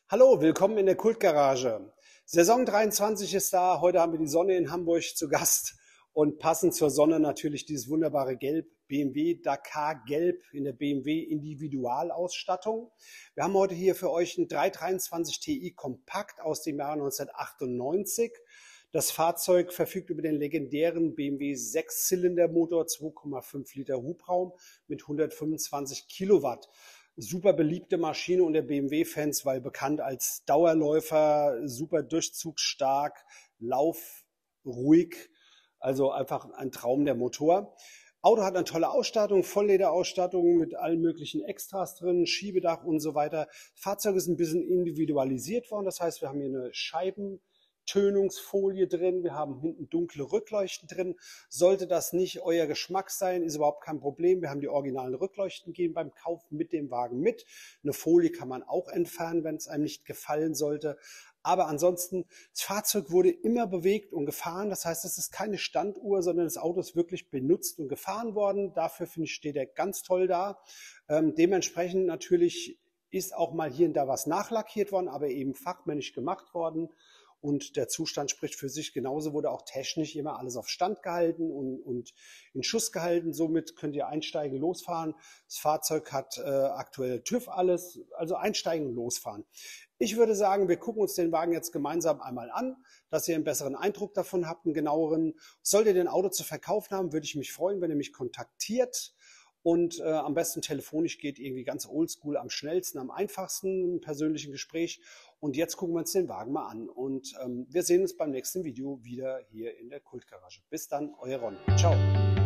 Hallo, willkommen in der Kultgarage. Saison 23 ist da. Heute haben wir die Sonne in Hamburg zu Gast und passend zur Sonne natürlich dieses wunderbare Gelb, BMW Dakar Gelb in der BMW Individualausstattung. Wir haben heute hier für euch einen 323 Ti Kompakt aus dem Jahre 1998. Das Fahrzeug verfügt über den legendären BMW Sechszylindermotor, 2,5 Liter Hubraum mit 125 Kilowatt. Super beliebte Maschine unter BMW-Fans, weil bekannt als Dauerläufer, super durchzugsstark, laufruhig, also einfach ein Traum der Motor. Auto hat eine tolle Ausstattung, Volllederausstattung mit allen möglichen Extras drin, Schiebedach und so weiter. Das Fahrzeug ist ein bisschen individualisiert worden, das heißt, wir haben hier eine Scheibentönungsfolie drin, wir haben hinten dunkle Rückleuchten drin. Sollte das nicht euer Geschmack sein, ist überhaupt kein Problem. Wir haben die originalen Rückleuchten gegeben beim Kauf mit dem Wagen mit. Eine Folie kann man auch entfernen, wenn es einem nicht gefallen sollte. Aber ansonsten, das Fahrzeug wurde immer bewegt und gefahren. Das heißt, es ist keine Standuhr, sondern das Auto ist wirklich benutzt und gefahren worden. Dafür, finde ich, steht er ganz toll da. Dementsprechend natürlich ist auch mal hier und da was nachlackiert worden, aber eben fachmännisch gemacht worden. Und der Zustand spricht für sich. Genauso wurde auch technisch immer alles auf Stand gehalten und in Schuss gehalten. Somit könnt ihr einsteigen, losfahren. Das Fahrzeug hat aktuell TÜV alles, also einsteigen und losfahren. Ich würde sagen, wir gucken uns den Wagen jetzt gemeinsam einmal an, dass ihr einen besseren Eindruck davon habt, einen genaueren. Solltet ihr ein Auto zu verkaufen haben, würde ich mich freuen, wenn ihr mich kontaktiert. Und am besten telefonisch, geht irgendwie ganz oldschool, am schnellsten, am einfachsten, im persönlichen Gespräch. Und jetzt gucken wir uns den Wagen mal an. Und wir sehen uns beim nächsten Video wieder hier in der Kultgarage. Bis dann, euer Ron. Ciao.